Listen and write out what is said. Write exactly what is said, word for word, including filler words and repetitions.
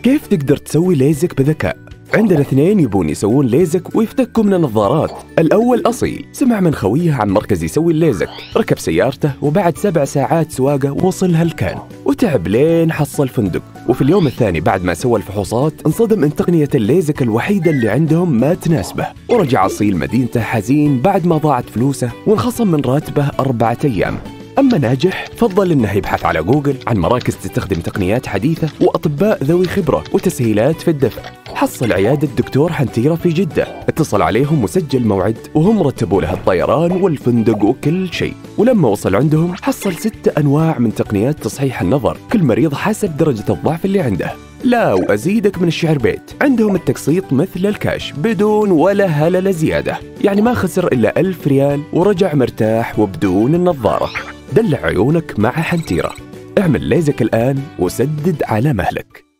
كيف تقدر تسوي ليزك بذكاء؟ عندنا اثنين يبون يسوون ليزك ويفتكوا من النظارات. الأول أصيل سمع من خويه عن مركز يسوي الليزك، ركب سيارته وبعد سبع ساعات سواقة وصل هالكان وتعب لين حصل فندق. وفي اليوم الثاني بعد ما سوى الفحوصات انصدم ان تقنية الليزك الوحيدة اللي عندهم ما تناسبه، ورجع أصيل مدينته حزين بعد ما ضاعت فلوسه وانخصم من راتبه أربعة أيام. أما ناجح فضل إنه يبحث على جوجل عن مراكز تستخدم تقنيات حديثة وأطباء ذوي خبرة وتسهيلات في الدفع. حصل عيادة دكتور حنتيرة في جدة، اتصل عليهم وسجل موعد وهم رتبوا له الطيران والفندق وكل شيء. ولما وصل عندهم حصل ست أنواع من تقنيات تصحيح النظر، كل مريض حسب درجة الضعف اللي عنده. لا وأزيدك من الشعر بيت، عندهم التقسيط مثل الكاش بدون ولا هللة زيادة، يعني ما خسر إلا ألف ريال ورجع مرتاح وبدون النظارة. دلع عيونك مع حنتيرة. اعمل ليزك الآن وسدد على مهلك.